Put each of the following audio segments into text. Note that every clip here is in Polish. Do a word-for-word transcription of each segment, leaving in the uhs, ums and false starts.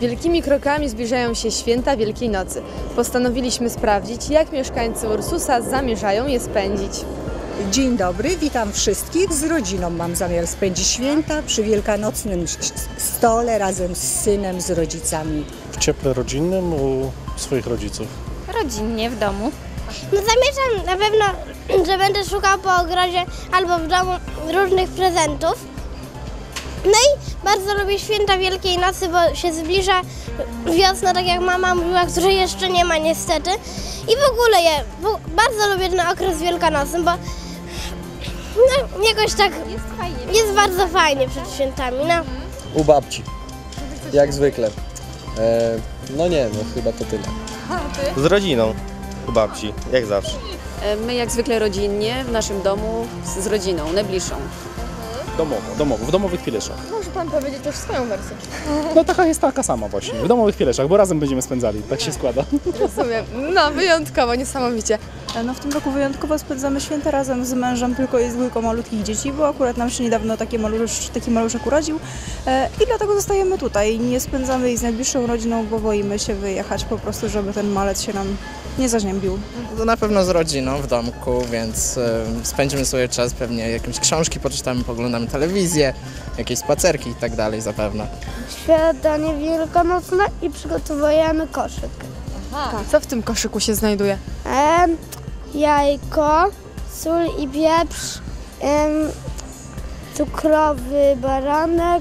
Wielkimi krokami zbliżają się święta Wielkiej Nocy. Postanowiliśmy sprawdzić, jak mieszkańcy Ursusa zamierzają je spędzić. Dzień dobry, witam wszystkich. Z rodziną mam zamiar spędzić święta przy wielkanocnym stole razem z synem, z rodzicami. W cieple rodzinnym u swoich rodziców. Rodzinnie, w domu. No zamierzam na pewno, że będę szukał po ogrodzie albo w domu różnych prezentów. No i bardzo lubię święta Wielkiej Nocy, bo się zbliża wiosna, tak jak mama mówiła, której jeszcze nie ma niestety. I w ogóle je, bo bardzo lubię ten okres wielkanocny, bo no, jakoś tak Jest fajnie. jest bardzo fajnie przed świętami. No. U babci, jak zwykle. E, no nie, no chyba to tyle. Z rodziną, u babci, jak zawsze. My jak zwykle rodzinnie, w naszym domu, z, z rodziną, najbliższą. Domowo, domowo, w domowych Pieleszach. Może Pan powiedzieć też swoją wersję. No taka jest taka sama właśnie, w domowych Pieleszach, bo razem będziemy spędzali, tak się składa. Rozumiem. No, wyjątkowo, niesamowicie. No w tym roku wyjątkowo spędzamy święta razem z mężem tylko i z dwójką malutkich dzieci, bo akurat nam się niedawno taki, malusz, taki maluszek urodził e, i dlatego zostajemy tutaj. Nie spędzamy ich z najbliższą rodziną, bo boimy się wyjechać po prostu, żeby ten malec się nam nie zaziębił. To na pewno z rodziną w domku, więc e, spędzimy sobie czas, pewnie jakieś książki poczytamy, poglądamy telewizję, jakieś spacerki i tak dalej zapewne. Śniadanie wielkanocne i przygotowujemy koszyk. Aha. Co w tym koszyku się znajduje? E, jajko, sól i pieprz, e, cukrowy baranek,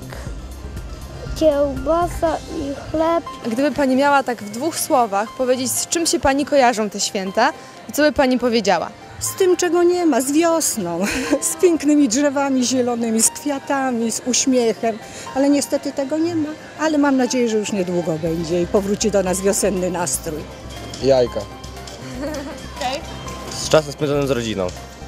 kiełbasa i chleb. Gdyby Pani miała tak w dwóch słowach powiedzieć, z czym się Pani kojarzą te święta, to co by Pani powiedziała? Z tym, czego nie ma, z wiosną, z pięknymi drzewami zielonymi, z kwiatami, z uśmiechem, ale niestety tego nie ma. Ale mam nadzieję, że już niedługo będzie i powróci do nas wiosenny nastrój. Jajka. Z czasem spędzonym z rodziną.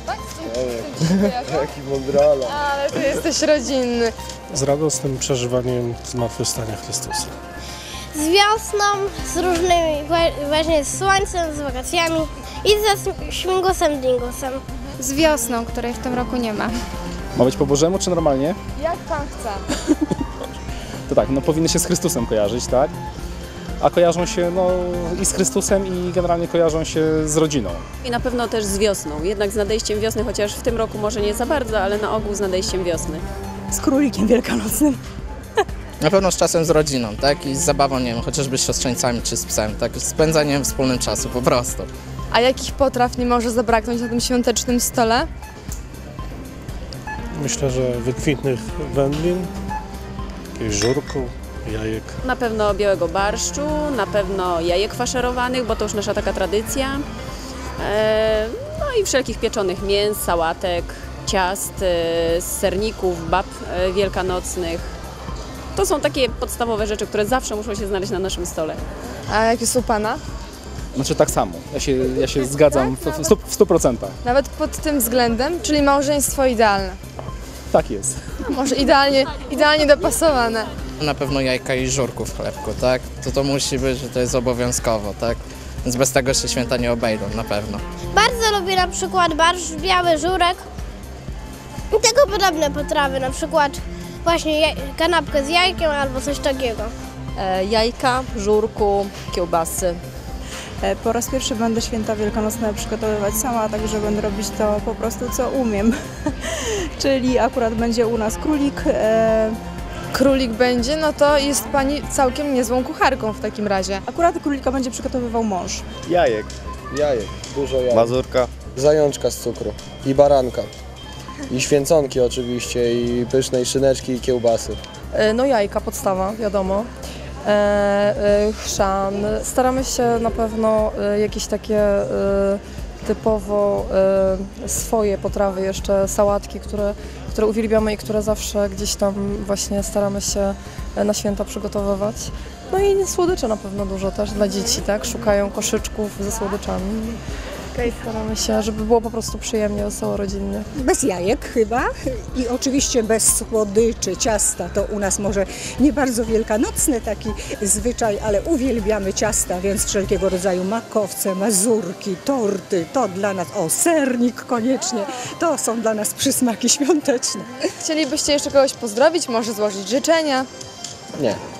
Jaki mądrala. Ale Ty jesteś rodzinny. Z radosnym przeżywaniem zmartwychwstania Chrystusa. Z wiosną, z różnymi, właśnie z słońcem, z wakacjami i ze śmigusem dingusem. Z wiosną, której w tym roku nie ma. Ma być po Bożemu czy normalnie? Jak Pan chce. To tak, no powinny się z Chrystusem kojarzyć, tak? A kojarzą się no i z Chrystusem i generalnie kojarzą się z rodziną. I na pewno też z wiosną, jednak z nadejściem wiosny, chociaż w tym roku może nie za bardzo, ale na ogół z nadejściem wiosny. Z królikiem wielkanocnym. Na pewno z czasem z rodziną, tak? I z zabawą, nie wiem, chociażby z siostrzeńcami czy z psem, tak? Z spędzaniem wspólnym czasu, po prostu. A jakich potraw nie może zabraknąć na tym świątecznym stole? Myślę, że wykwintnych wędlin, jakiegoś żurku, jajek. Na pewno białego barszczu, na pewno jajek faszerowanych, bo to już nasza taka tradycja. E, no i wszelkich pieczonych mięs, sałatek, ciast, e, serników, bab e, wielkanocnych. To są takie podstawowe rzeczy, które zawsze muszą się znaleźć na naszym stole. A jak jest u Pana? Znaczy tak samo, ja się, ja się zgadzam w, w, stu, w stu procentach. Nawet pod tym względem, czyli małżeństwo idealne. Tak jest. A może idealnie, idealnie dopasowane. Na pewno jajka i żurku w chlebku, tak? To to musi być, że to jest obowiązkowo, tak? Więc bez tego się święta nie obejdą, na pewno. Bardzo lubię na przykład barszcz, biały żurek i tego podobne potrawy, na przykład właśnie jaj, kanapkę z jajkiem albo coś takiego. E, jajka, żurku, kiełbasy. E, po raz pierwszy będę święta wielkanocne przygotowywać sama, także będę robić to po prostu co umiem. Czyli akurat będzie u nas królik. E, Królik będzie, no to jest Pani całkiem niezłą kucharką w takim razie. akurat królika będzie przygotowywał mąż. Jajek, Jajek, dużo jajek. mazurka. Zajączka z cukru i baranka. I święconki oczywiście, i pysznej szyneczki i kiełbasy. No jajka, podstawa, wiadomo. E, e, chrzan. Staramy się na pewno e, jakieś takie e, typowo e, swoje potrawy, jeszcze sałatki, które, które uwielbiamy i które zawsze gdzieś tam właśnie staramy się na święta przygotowywać. No i słodycze na pewno dużo też dla dzieci, tak? Szukają koszyczków ze słodyczami. I staramy się, żeby było po prostu przyjemnie, wesoło, rodzinnie. Bez jajek chyba i oczywiście bez słodyczy, ciasta. To u nas może nie bardzo wielkanocny taki zwyczaj, ale uwielbiamy ciasta, więc wszelkiego rodzaju makowce, mazurki, torty, to dla nas, o sernik koniecznie, to są dla nas przysmaki świąteczne. Chcielibyście jeszcze kogoś pozdrowić, może złożyć życzenia? Nie.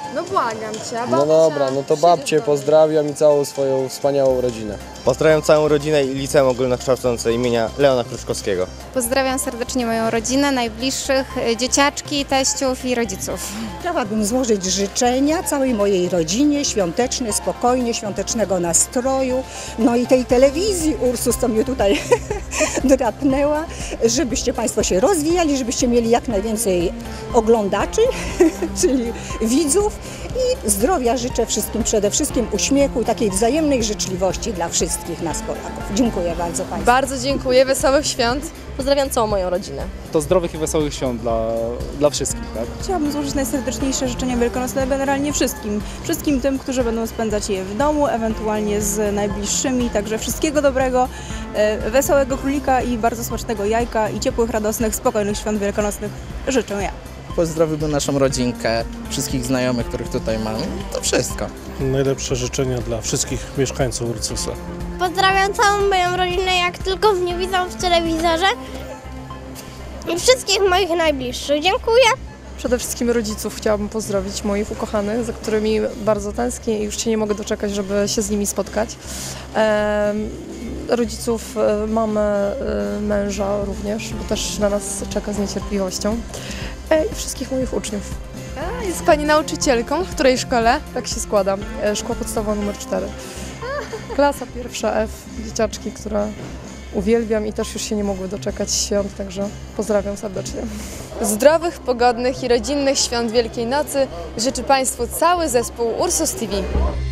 No błagam cię. a No babcia dobra, no to przyjdzie babcię w domu. pozdrawiam i całą swoją wspaniałą rodzinę. Pozdrawiam całą rodzinę i liceum ogólnokształcące imienia Leona Kruczkowskiego. Pozdrawiam serdecznie moją rodzinę, najbliższych, y, dzieciaczki, teściów i rodziców. Chciałabym złożyć życzenia całej mojej rodzinie, świąteczne, spokojnie, świątecznego nastroju, no i tej telewizji Ursus, co mnie tutaj drapnęła, żebyście Państwo się rozwijali, żebyście mieli jak najwięcej oglądaczy, czyli widzów i zdrowia życzę wszystkim, przede wszystkim uśmiechu i takiej wzajemnej życzliwości dla wszystkich nas Polaków. Dziękuję bardzo Państwu. Bardzo dziękuję, wesołych świąt. Pozdrawiam całą moją rodzinę. To zdrowych i wesołych świąt dla, dla wszystkich, tak? Chciałabym złożyć najserdeczniejsze życzenia wielkanocne generalnie wszystkim. Wszystkim tym, którzy będą spędzać je w domu, ewentualnie z najbliższymi. Także wszystkiego dobrego, e, wesołego królika i bardzo smacznego jajka i ciepłych, radosnych, spokojnych świąt wielkanocnych życzę ja. Pozdrowiłbym naszą rodzinkę, wszystkich znajomych, których tutaj mam. To wszystko. Najlepsze życzenia dla wszystkich mieszkańców Ursusa. Pozdrawiam całą moją rodzinę, jak tylko mnie widzą w telewizorze. I wszystkich moich najbliższych. Dziękuję. Przede wszystkim rodziców chciałabym pozdrowić, moich ukochanych, za którymi bardzo tęsknię i już się nie mogę doczekać, żeby się z nimi spotkać. Em, rodziców, e, mamy, e, męża również, bo też na nas czeka z niecierpliwością. E, I wszystkich moich uczniów. A, jest Pani nauczycielką, w której szkole? Tak się składa. E, Szkoła podstawowa numer cztery. Klasa pierwsza F, dzieciaczki, które uwielbiam i też już się nie mogły doczekać świąt, także pozdrawiam serdecznie. Zdrowych, pogodnych i rodzinnych świąt Wielkiej Nocy życzy Państwu cały zespół Ursus T V.